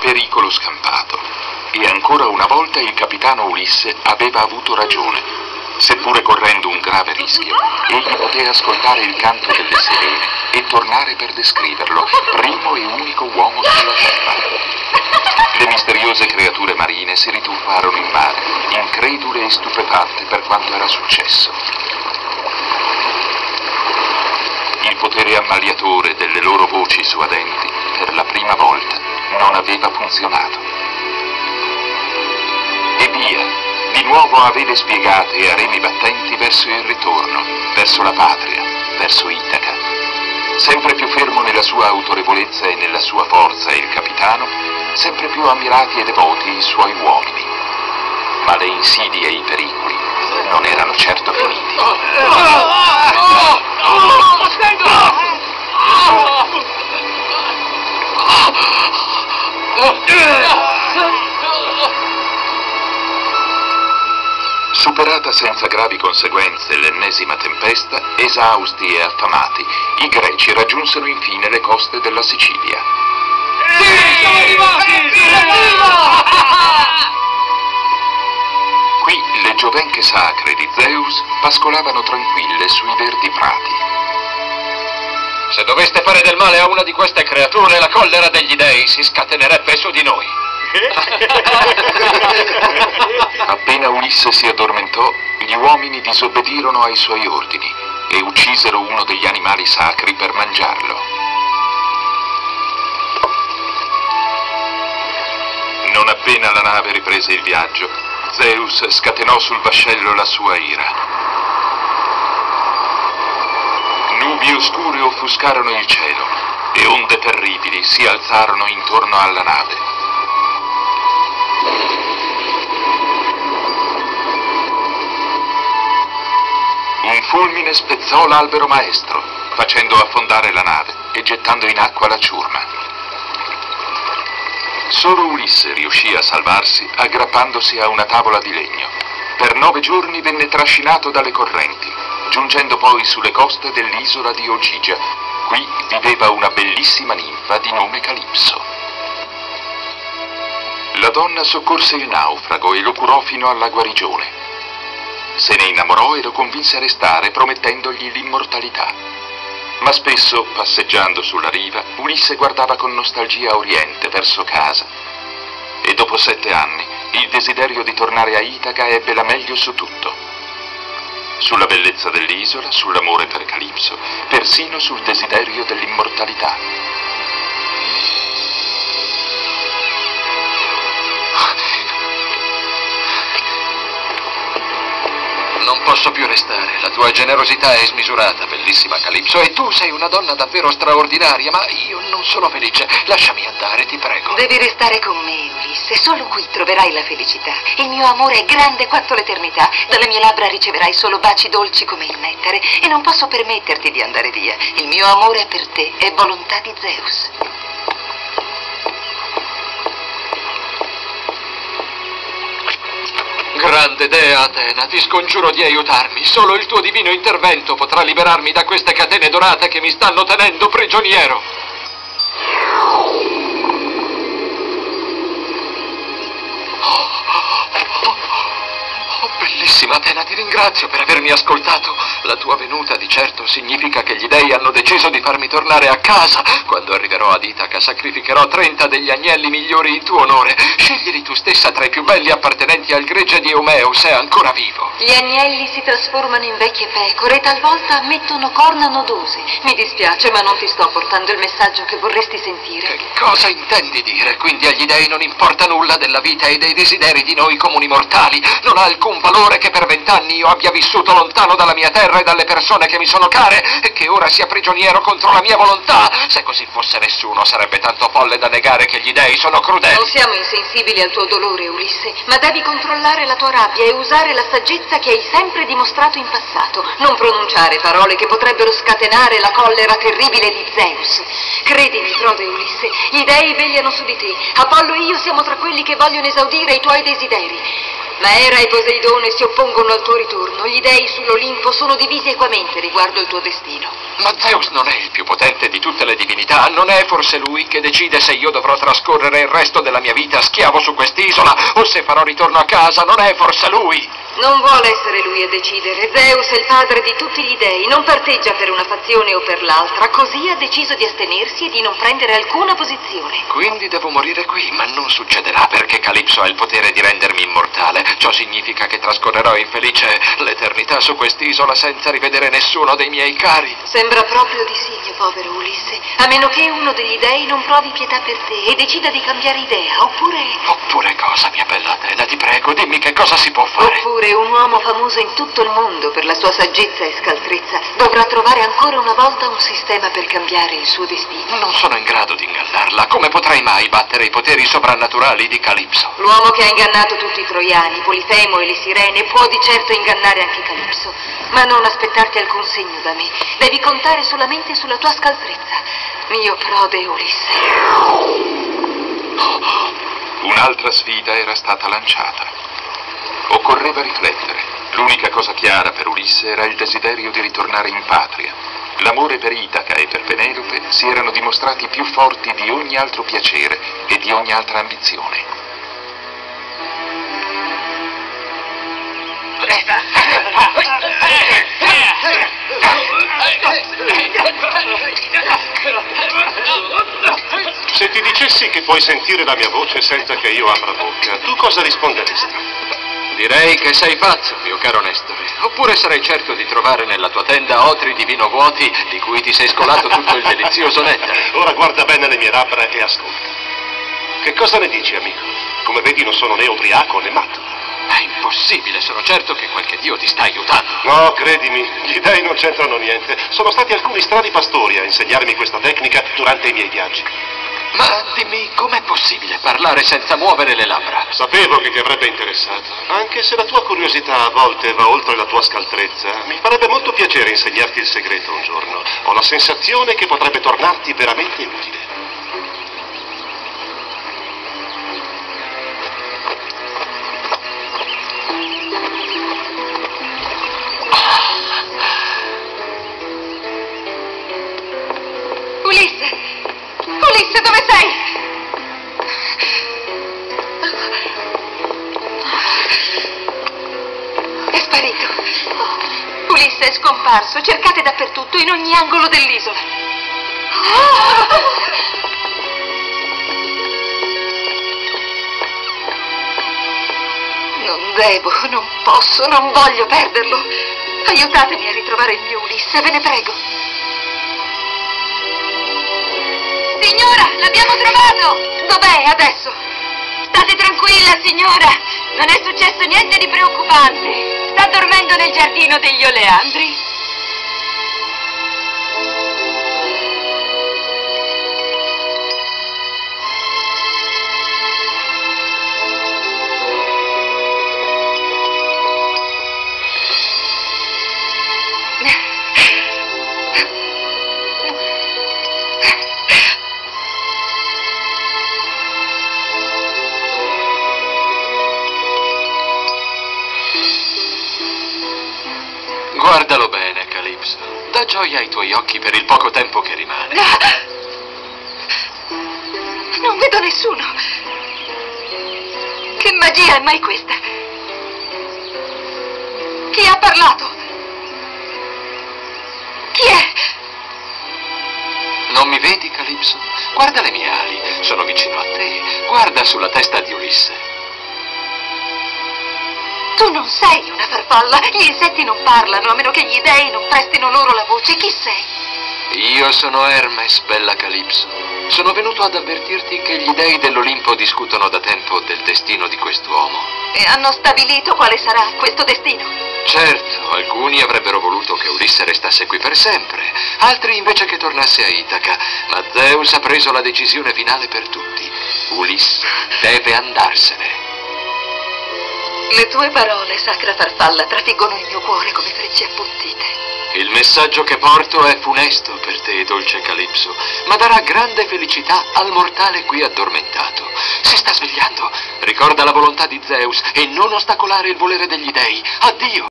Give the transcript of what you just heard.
Pericolo scampato. E ancora una volta il capitano Ulisse aveva avuto ragione. Seppure correndo un grave rischio, egli poté ascoltare il canto delle sirene e tornare per descriverlo, primo e unico uomo sulla terra. Le misteriose creature marine si rituffarono in mare, incredule e stupefatte per quanto era successo. Il potere ammaliatore delle loro voci suadenti, per la prima volta, non aveva funzionato. E via! Di nuovo a vele spiegate e a remi battenti verso il ritorno, verso la patria, verso Itaca. Sempre più fermo nella sua autorevolezza e nella sua forza il capitano, sempre più ammirati e devoti i suoi uomini. Ma le insidie e i pericoli non erano certo finiti. Superata senza gravi conseguenze l'ennesima tempesta, esausti e affamati, i greci raggiunsero infine le coste della Sicilia. Sì, siamo arrivati! Qui le giovenche sacre di Zeus pascolavano tranquille sui verdi prati. Se doveste fare del male a una di queste creature, la collera degli dei si scatenerebbe su di noi. Appena Ulisse si addormentò, gli uomini disobbedirono ai suoi ordini e uccisero uno degli animali sacri per mangiarlo. Non appena la nave riprese il viaggio, Zeus scatenò sul vascello la sua ira. Nubi oscure offuscarono il cielo e onde terribili si alzarono intorno alla nave. Un fulmine spezzò l'albero maestro, facendo affondare la nave e gettando in acqua la ciurma. Solo Ulisse riuscì a salvarsi aggrappandosi a una tavola di legno. Per 9 giorni venne trascinato dalle correnti, giungendo poi sulle coste dell'isola di Ogygia. Qui viveva una bellissima ninfa di nome Calipso. La donna soccorse il naufrago e lo curò fino alla guarigione. Se ne innamorò e lo convinse a restare, promettendogli l'immortalità. Ma spesso, passeggiando sulla riva, Ulisse guardava con nostalgia a oriente, verso casa. E dopo 7 anni, il desiderio di tornare a Itaca ebbe la meglio su tutto. Sulla bellezza dell'isola, sull'amore per Calipso, persino sul desiderio dell'immortalità. Non posso più restare, la tua generosità è smisurata, bellissima Calipso, e tu sei una donna davvero straordinaria, ma io non sono felice. Lasciami andare, ti prego. Devi restare con me, Ulisse, solo qui troverai la felicità. Il mio amore è grande quanto l'eternità, dalle mie labbra riceverai solo baci dolci come il nettare e non posso permetterti di andare via. Il mio amore per te è volontà di Zeus. Grande dea Atena, ti scongiuro di aiutarmi. Solo il tuo divino intervento potrà liberarmi da queste catene dorate che mi stanno tenendo prigioniero. Bellissima Atena, ti ringrazio per avermi ascoltato. La tua venuta di certo significa che gli dei hanno deciso di farmi tornare a casa. Quando arriverò ad Itaca sacrificherò 30 degli agnelli migliori in tuo onore. Sceglieli tu stessa tra i più belli appartenenti al gregge di Eumeo, se è ancora vivo. Gli agnelli si trasformano in vecchie pecore e talvolta mettono corna nodose. Mi dispiace, ma non ti sto portando il messaggio che vorresti sentire. Che cosa intendi dire? Quindi agli dei non importa nulla della vita e dei desideri di noi comuni mortali? Non ha alcun valore che per 20 anni io abbia vissuto lontano dalla mia terra e dalle persone che mi sono care e che ora sia prigioniero contro la mia volontà? Se così fosse, nessuno sarebbe tanto folle da negare che gli dei sono crudeli. Non siamo insensibili al tuo dolore, Ulisse, ma devi controllare la tua rabbia e usare la saggezza che hai sempre dimostrato in passato. Non pronunciare parole che potrebbero scatenare la collera terribile di Zeus. Credimi, prode Ulisse, gli dei vegliano su di te. Apollo e io siamo tra quelli che vogliono esaudire i tuoi desideri. Ma Era e Poseidone si oppongono al tuo ritorno. Gli dei sull'Olimpo sono divisi equamente riguardo il tuo destino. Ma Zeus non è il più potente di tutte le divinità. Non è forse lui che decide se io dovrò trascorrere il resto della mia vita schiavo su quest'isola o se farò ritorno a casa? Non è forse lui? Non vuole essere lui a decidere. Zeus è il padre di tutti gli dei, non parteggia per una fazione o per l'altra, così ha deciso di astenersi e di non prendere alcuna posizione. Quindi devo morire qui, ma non succederà perché Calipso ha il potere di rendermi immortale. Ciò significa che trascorrerò infelice l'eternità su quest'isola senza rivedere nessuno dei miei cari. Sembra proprio di sì, mio povero Ulisse, a meno che uno degli dei non provi pietà per te e decida di cambiare idea, oppure... Oppure cosa, mia bella Atena, ti prego, dimmi che cosa si può fare. Oppure un uomo famoso in tutto il mondo per la sua saggezza e scaltrezza dovrà trovare ancora una volta un sistema per cambiare il suo destino. Non sono in grado di ingannarla. Come potrei mai battere i poteri sovrannaturali di Calipso? L'uomo che ha ingannato tutti i troiani, Polifemo e le sirene, può di certo ingannare anche Calipso, ma non aspettarti alcun segno da me. Devi contare solamente sulla tua scaltrezza, mio prode Ulisse. Un'altra sfida era stata lanciata. Occorreva riflettere. L'unica cosa chiara per Ulisse era il desiderio di ritornare in patria. L'amore per Itaca e per Penelope si erano dimostrati più forti di ogni altro piacere e di ogni altra ambizione. Se ti dicessi che puoi sentire la mia voce senza che io apra bocca, tu cosa risponderesti? Direi che sei pazzo, mio caro Nestore. Oppure sarei certo di trovare nella tua tenda otri di vino vuoti di cui ti sei scolato tutto il delizioso nettare. Ora guarda bene le mie labbra e ascolta. Che cosa ne dici, amico? Come vedi non sono né ubriaco né matto. È impossibile, sono certo che qualche dio ti sta aiutando. No, credimi, gli dei non c'entrano niente. Sono stati alcuni strani pastori a insegnarmi questa tecnica durante i miei viaggi. Ma dimmi, com'è possibile parlare senza muovere le labbra? Sapevo che ti avrebbe interessato. Anche se la tua curiosità a volte va oltre la tua scaltrezza, mi farebbe molto piacere insegnarti il segreto un giorno. Ho la sensazione che potrebbe tornarti veramente utile. Ulisse! Ulisse, dove sei? È sparito. Ulisse è scomparso. Cercate dappertutto, in ogni angolo dell'isola. Non devo, non posso, non voglio perderlo. Aiutatemi a ritrovare il mio Ulisse, ve ne prego. Signora, l'abbiamo trovato! Dov'è adesso? State tranquilla, signora. Non è successo niente di preoccupante. Sta dormendo nel giardino degli oleandri. Guardalo bene, Calipso. Dà gioia ai tuoi occhi per il poco tempo che rimane. Non vedo nessuno. Che magia è mai questa? Chi ha parlato? Chi è? Non mi vedi, Calipso? Guarda le mie ali, sono vicino a te. Guarda sulla testa di Ulisse. Tu non sei una farfalla. Gli insetti non parlano a meno che gli dei non prestino loro la voce. Chi sei? Io sono Hermes, bella Calipso. Sono venuto ad avvertirti che gli dei dell'Olimpo discutono da tempo del destino di quest'uomo. E hanno stabilito quale sarà questo destino? Certo, alcuni avrebbero voluto che Ulisse restasse qui per sempre, altri invece che tornasse a Itaca, ma Zeus ha preso la decisione finale per tutti. Ulisse deve andarsene. Le tue parole, sacra farfalla, trafiggono il mio cuore come frecce appuntite. Il messaggio che porto è funesto per te, dolce Calipso, ma darà grande felicità al mortale qui addormentato. Si sta svegliando. Ricorda la volontà di Zeus e non ostacolare il volere degli dei. Addio.